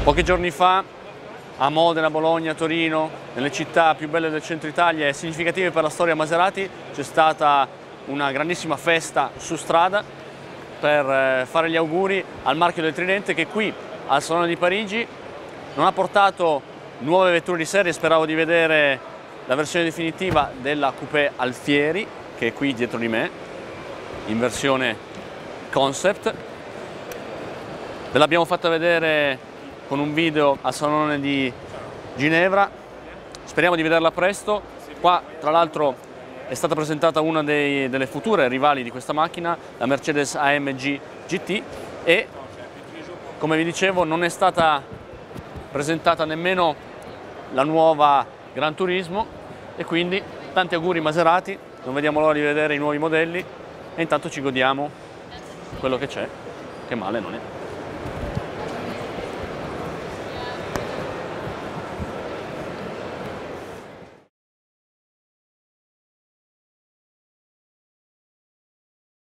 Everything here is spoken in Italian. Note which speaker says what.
Speaker 1: Pochi giorni fa a Modena, Bologna, Torino, nelle città più belle del centro Italia e significative per la storia Maserati, c'è stata una grandissima festa su strada per fare gli auguri al marchio del Tridente, che qui al Salone di Parigi non ha portato nuove vetture di serie. Speravo di vedere la versione definitiva della Coupé Alfieri, che è qui dietro di me, in versione concept. Ve l'abbiamo fatta vedere con un video al Salone di Ginevra, speriamo di vederla presto. Qua tra l'altro è stata presentata una delle future rivali di questa macchina, la Mercedes AMG GT, e come vi dicevo non è stata presentata nemmeno la nuova Gran Turismo, e quindi tanti auguri Maserati, non vediamo l'ora di vedere i nuovi modelli e intanto ci godiamo quello che c'è, che male non è.